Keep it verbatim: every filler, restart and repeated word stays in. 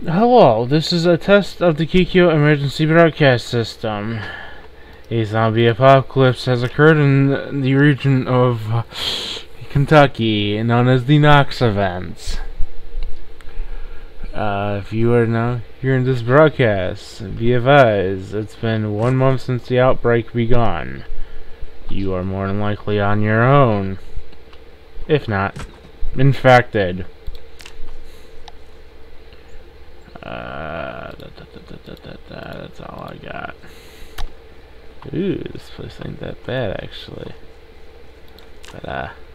Hello, this is a test of the Kikyo emergency broadcast system. A zombie apocalypse has occurred in the region of uh, Kentucky, known as the Knox event. Uh, if you are now hearing this broadcast, be advised, it's been one month since the outbreak begun. You are more than likely on your own. If not, infected. Uh, da, da, da, da, da, da, that's all I got. Ooh, this place ain't that bad actually. But uh